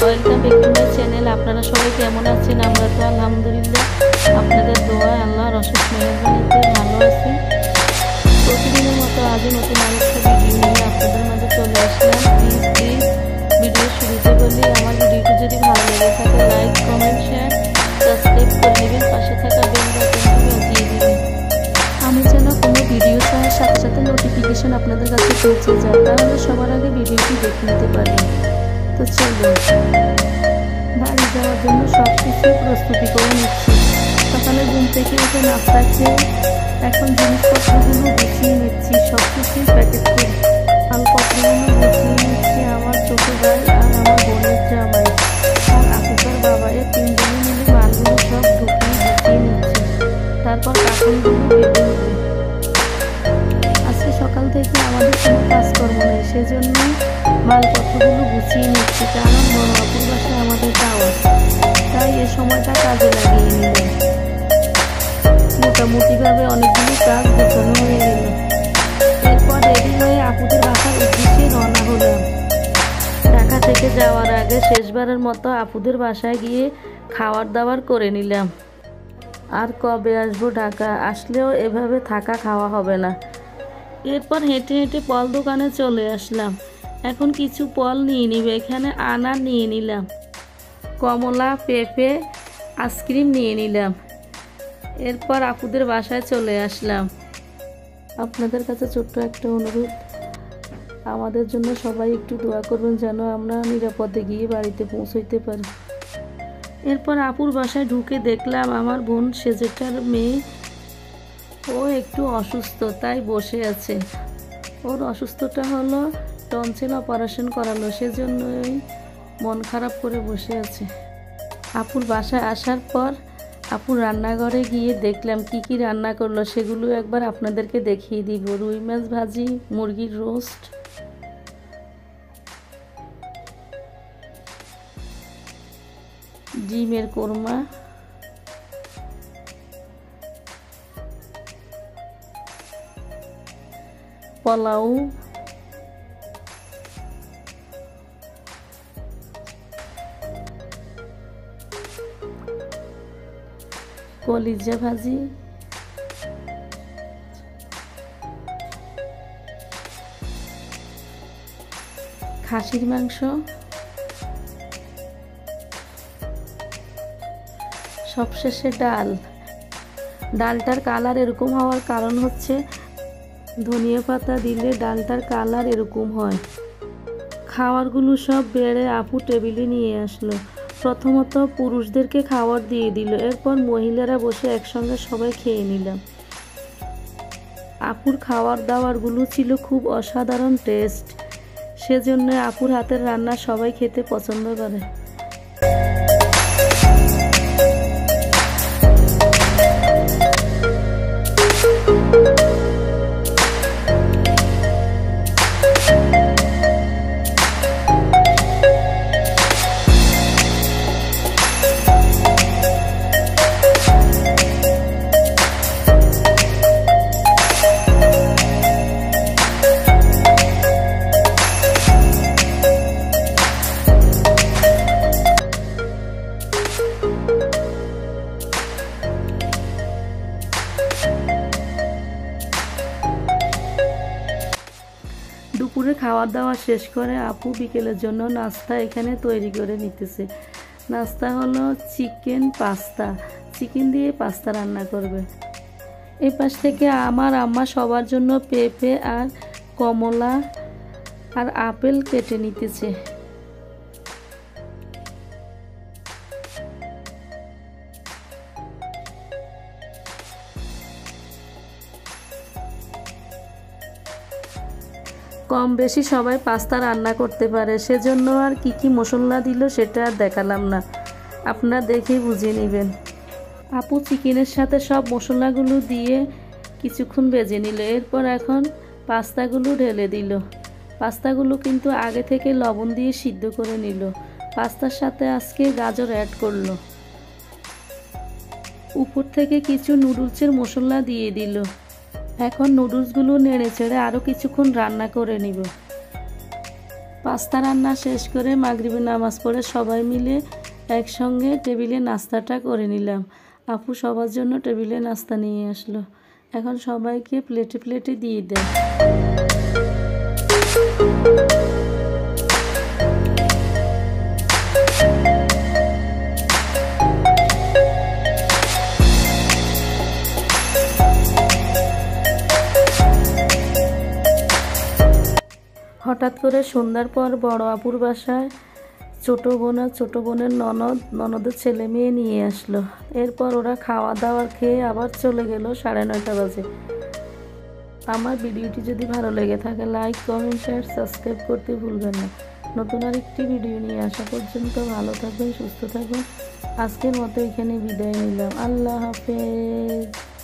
Welcome back to my channel. আপনারা সবাই কেমন আছেন? আমরা তো আলহামদুলিল্লাহ আপনাদের দোয়া আল্লাহর অশেষ মেহেরবানিতে ভালো আছি। প্রতিদিনের মতো আজও নতুন আরেকটা ভিডিও নিয়ে আপনাদের মাঝে চলে আসলাম। প্লিজ ভিডিও শুরুতে বলি, আমার ভিডিওটি যদি ভালো লেগে থাকে লাইক, কমেন্ট, শেয়ার, সাবস্ক্রাইব করে নেবেন। পাশে থাকা বেল বাটনটি বাজিয়ে দিবেন। আমি যেন কোনো ভিডিও ছাড়ার সাথে সাথে নোটিফিকেশন আপনাদের কাছে পৌঁছে যায়, তাহলে সবার আগে ভিডিওটি দেখে নিতে পারেন। তো চলো, বাড়ি যাওয়ার জন্য সব কিছু প্রস্তুতি করে নিচ্ছি। সকালে ঘুম থেকে উঠে নাস্তা খেয়ে এখন জিনিসপত্রগুলো গুছিয়ে নিচ্ছি। সব কিছুই প্যাকেট করে মালপত্রগুলো গুছিয়ে নিচ্ছি। আমার ছোট ভাই আর আমার বোনের জামাই আর আফিফার বাবা, এই তিনজনে মিলে মালগুলো সব গুছিয়ে নিচ্ছি। তারপর কাপড়গুলো বেঁধে নেবে। আজকে সকাল থেকে আমাদের কোনো কাজকর্ম নেই, সেজন্য মালপত্রগুলো গুছিয়ে নিচ্ছি। কারণ বড় আপুর বাসায় আমাদের যাওয়া, তাই এ সময়টা কাজে লাগিয়ে নিলাম। মোটামুটিভাবে অনেকগুলো কাজ গোছানো হয়ে গেল। এরপর রেডি হয়ে আপুদের বাসার উদ্দেশ্যে রওনা হলাম। ঢাকা থেকে যাওয়ার আগে শেষবারের মতো আপুদের বাসায় গিয়ে খাওয়ার দাওয়ার করে নিলাম। আর কবে আসবো ঢাকা, আসলেও এভাবে থাকা খাওয়া হবে না। এরপর হেঁটে হেঁটে ফল দোকানে চলে আসলাম। এখন কিছু ফল নিয়ে নিবে। এখানে আনার নিয়ে নিলাম, কমলা, পেঁপে, আইসক্রিম নিয়ে নিলাম। এরপর আপুদের বাসায় চলে আসলাম। আপনাদের কাছে ছোট্ট একটা অনুরোধ, আমাদের জন্য সবাই একটু দোয়া করবেন যেন আমরা নিরাপদে গিয়ে বাড়িতে পৌঁছাইতে পারি। এরপর আপুর বাসায় ঢুকে দেখলাম আমার বোন সেজেটার মেয়ে, ও একটু অসুস্থ, তাই বসে আছে। ওর অসুস্থতা হলো টনসিল অপারেশন করালো, সেজন্যই মন খারাপ করে বসে আছে। আপুর বাসায় আসার পর আপুর রান্নাঘরে গিয়ে দেখলাম কি কি রান্না করলো, সেগুলো একবার আপনাদেরকে দেখিয়ে দিব। রুই মাছ ভাজি, মুরগির রোস্ট, ডিমের কোরমা, পোলাও, কলিজা ভাজি, খাসির মাংস, সবশেষে ডাল। ডালটার কালার এরকম হওয়ার কারণ হচ্ছে ধনিয়া পাতা দিলে ডালটার কালার এরকম হয়। খাবারগুলো সব বেড়ে আপু টেবিলে নিয়ে আসলো। প্রথমত পুরুষদেরকে খাবার দিয়ে দিল, এরপর মহিলারা বসে একসঙ্গে সবাই খেয়ে নিলাম। আপুর খাবার দাবারগুলো ছিল খুব অসাধারণ টেস্ট, সেজন্য আপুর হাতের রান্না সবাই খেতে পছন্দ করে। দুপুরে খাওয়া দাওয়া শেষ করে আপু বিকেলের জন্য নাস্তা এখানে তৈরি করে নিতেছে। নাস্তা হলো চিকেন পাস্তা, চিকেন দিয়ে পাস্তা রান্না করবে। এই পাশ থেকে আমার আম্মা সবার জন্য পেঁপে আর কমলা আর আপেল কেটে নিতেছে। কম বেশি সবাই পাস্তা রান্না করতে পারে, সেজন্য আর কি কি মশলা দিল সেটা আর দেখালাম না, আপনারা দেখেই বুঝিয়ে নেবেন। আপু চিকেনের সাথে সব মশলাগুলো দিয়ে কিছুক্ষণ ভেজে নিল। এরপর এখন পাস্তাগুলো ঢেলে দিল। পাস্তাগুলো কিন্তু আগে থেকে লবণ দিয়ে সিদ্ধ করে নিল। পাস্তার সাথে আজকে গাজর অ্যাড করলো। উপর থেকে কিছু নুডলসের মশলা দিয়ে দিল। এখন নুডলসগুলো নেড়ে চেড়ে আরও কিছুক্ষণ রান্না করে নিব। পাস্তা রান্না শেষ করে মাগরিবের নামাজ পড়ে সবাই মিলে একসঙ্গে টেবিলে নাস্তাটা করে নিলাম। আপু সবার জন্য টেবিলে নাস্তা নিয়ে আসলো। এখন সবাইকে প্লেটে প্লেটে দিয়ে দেয়। হঠাৎ করে সন্ধ্যার পর বড় আপুর বাসায় ছোট বোন আর ছোট বোনের ননদের ছেলে মেয়ে নিয়ে আসলো। এরপর ওরা খাওয়া দাওয়া খেয়ে আবার চলে গেল 9:30 বাজে। আমার ভিডিওটি যদি ভালো লেগে থাকে লাইক, কমেন্ট, শেয়ার, সাবস্ক্রাইব করতে ভুলবেন না। নতুন আরেকটি ভিডিও নিয়ে আসা পর্যন্ত ভালো থাকবেন, সুস্থ থাকবেন। আজকের মতো এখানে বিদায় নিলাম। আল্লাহ হাফেজ।